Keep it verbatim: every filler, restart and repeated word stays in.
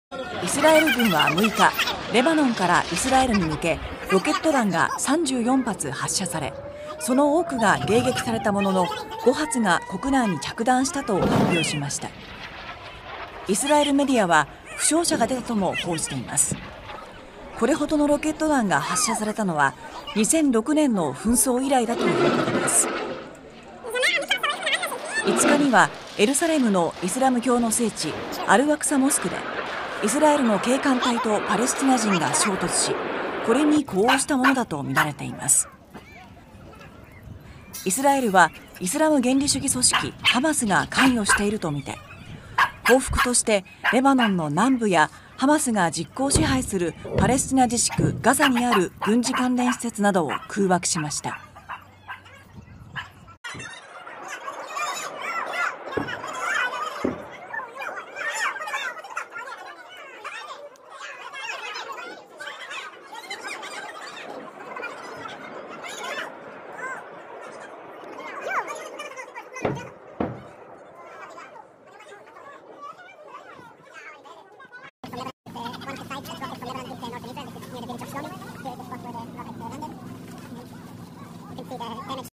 イスラエル軍はむいか、レバノンからイスラエルに向けロケット弾がさんじゅうよんはつ発射され、その多くが迎撃されたもののごはつが国内に着弾したと発表しました。イスラエルメディアは負傷者が出たとも報じています。これほどのロケット弾が発射されたのはにせんろくねんの紛争以来だということです。いつかにはエルサレムのイスラム教の聖地アルワクサモスクでイスラエルの警官隊とパレスチナ人が衝突し、これに呼応したものだと見られています。イスラエルはイスラム原理主義組織ハマスが関与しているとみて、報復としてレバノンの南部やハマスが実効支配するパレスチナ自治区ガザにある軍事関連施設などを空爆しました。 The damage